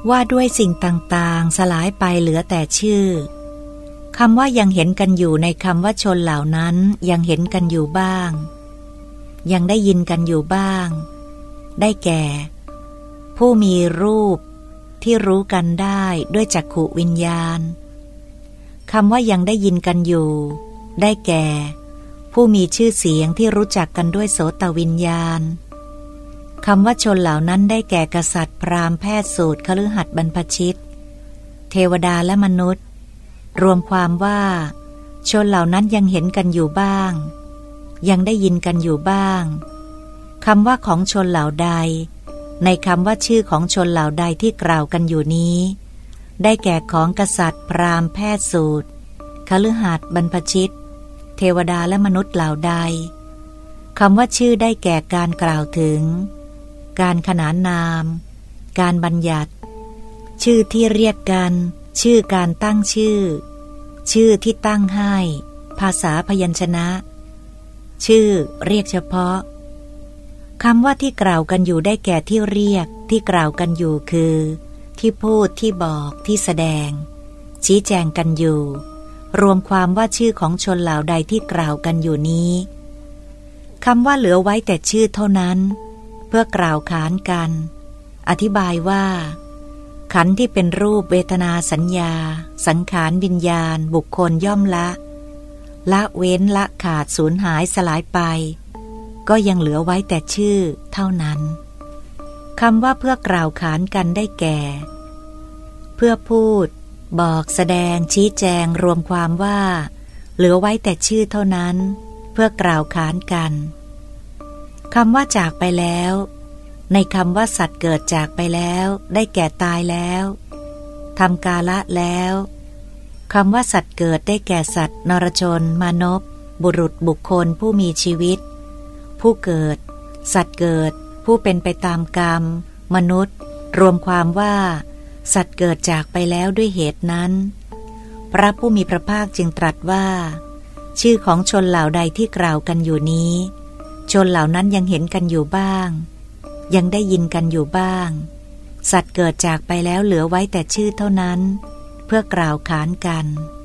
ว่าด้วยสิ่งต่างๆสลายไปเหลือแต่ชื่อคำว่ายังเห็นกันอยู่ในคำว่าชนเหล่านั้นยังเห็นกันอยู่บ้างยังได้ยินกันอยู่บ้างได้แก่ผู้มีรูปที่รู้กันได้ด้วยจักขุวิญญาณคำว่ายังได้ยินกันอยู่ได้แก่ผู้มีชื่อเสียงที่รู้จักกันด้วยโสตวิญญาณคำว่าชนเหล่านั้นได้แก่กษัตริย์พราหมณ์แพทย์สูตรคฤหัสถ์บรรพชิตเทวดาและมนุษย์รวมความว่าชนเหล่านั้นยังเห็นกันอยู่บ้างยังได้ยินกันอยู่บ้างคำว่าของชนเหล่าใดในคำว่าชื่อของชนเหล่าใดที่กล่าวกันอยู่นี้ได้แก่ของกษัตริย์พราหมณ์แพทย์สูตรคฤหัสถ์บรรพชิตเทวดาและมนุษย์เหล่าใดคำว่าชื่อได้แก่การกล่าวถึงการขนานนามการบัญญัติชื่อที่เรียกกันชื่อการตั้งชื่อที่ตั้งให้ภาษาพยัญชนะชื่อเรียกเฉพาะคำว่าที่กล่าวกันอยู่ได้แก่ที่เรียกที่กล่าวกันอยู่คือที่พูดที่บอกที่แสดงชี้แจงกันอยู่รวมความว่าชื่อของชนเหล่าใดที่กล่าวกันอยู่นี้คำว่าเหลือไว้แต่ชื่อเท่านั้นเพื่อกล่าวขานกันอธิบายว่าขันธ์ที่เป็นรูปเวทนาสัญญาสังขารวิญญาณบุคคลย่อมละเว้นละขาดสูญหายสลายไปก็ยังเหลือไว้แต่ชื่อเท่านั้นคำว่าเพื่อกล่าวขานกันได้แก่เพื่อพูดบอกแสดงชี้แจงรวมความว่าเหลือไว้แต่ชื่อเท่านั้นเพื่อกล่าวขานกันคำว่าจากไปแล้วในคำว่าสัตว์เกิดจากไปแล้วได้แก่ตายแล้วทำกาละแล้วคำว่าสัตว์เกิดได้แก่สัตว์นรชนมานพบุรุษบุคคลผู้มีชีวิตผู้เกิดสัตว์เกิดผู้เป็นไปตามกรรมมนุษย์รวมความว่าสัตว์เกิดจากไปแล้วด้วยเหตุนั้นพระผู้มีพระภาคจึงตรัสว่าชื่อของชนเหล่าใดที่กล่าวกันอยู่นี้ชนเหล่านั้นยังเห็นกันอยู่บ้างยังได้ยินกันอยู่บ้างสัตว์เกิดจากไปแล้วเหลือไว้แต่ชื่อเท่านั้นเพื่อกล่าวขานกัน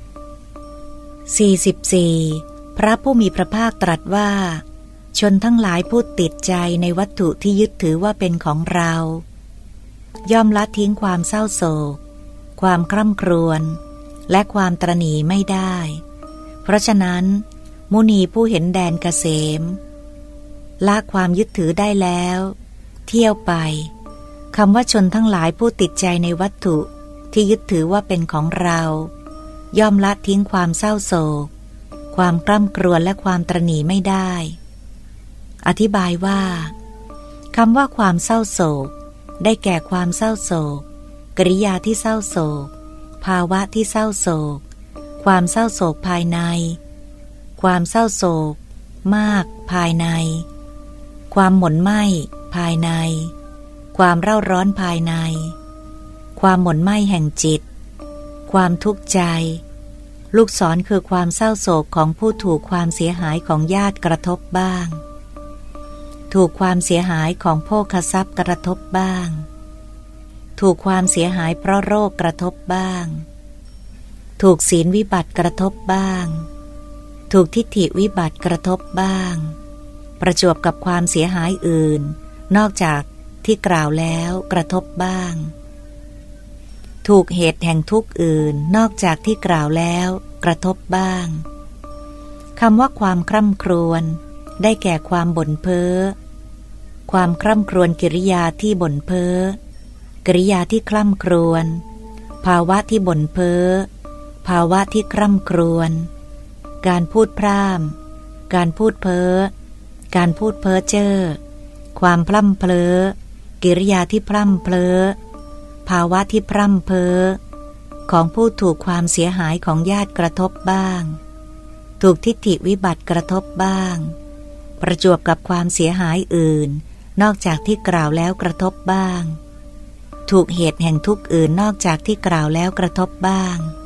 44. พระผู้มีพระภาคตรัสว่าชนทั้งหลายผู้ติดใจในวัตถุที่ยึดถือว่าเป็นของเราย่อมละทิ้งความเศร้าโศกความคร่ำครวญและความตระหนี่ไม่ได้เพราะฉะนั้นมุนีผู้เห็นแดนเกษมละความยึดถือได้แล้วเที่ยวไปคำว่าชนทั้งหลายผู้ติดใจในวัตถุที่ยึดถือว่าเป็นของเราย่อมละทิ้งความเศร้าโศกความคร่ำครวญและความตระหนี่ไม่ได้อธิบายว่าคำว่าความเศร้าโศกได้แก่ความเศร้าโศกกริยาที่เศร้าโศกภาวะที่เศร้าโศกความเศร้าโศกภายในความเศร้าโศกมากภายในความหม่นไหม้ภายในความเร่าร้อนภายในความหม่นไหม้แห่งจิตความทุกข์ใจลูกศรคือความเศร้าโศกของผู้ถูกความเสียหายของญาติกระทบบ้างถูกความเสียหายของโภคทรัพย์กระทบบ้างถูกความเสียหายเพราะโรคกระทบบ้างถูกศีลวิบัติกระทบบ้างถูกทิฏฐิวิบัติกระทบบ้างประจวบกับความเสียหายอื่นนอกจากที่กล่าวแล้วกระทบบ้างถูกเหตุแห่งทุกข์อื่นนอกจากที่กล่าวแล้วกระทบบ้างคำว่าความคร่ำครวญได้แก่ความบ่นเพ้อความคร่ำครวญกิริยาที่บ่นเพ้อกริยาที่คร่ำครวญภาวะที่บ่นเพ้อภาวะที่คร่ำครวญการพูดพร่ำการพูดเพ้อการพูดเพ้อเจ้อความพร่ำเพ้อกิริยาที่พร่ำเพ้อภาวะที่พร่ำเพ้อของผู้ถูกความเสียหายของญาติกระทบบ้างถูกทิฏฐิวิบัติกระทบบ้างประจวบกับความเสียหายอื่นนอกจากที่กล่าวแล้วกระทบบ้างถูกเหตุแห่งทุกข์อื่นนอกจากที่กล่าวแล้วกระทบบ้าง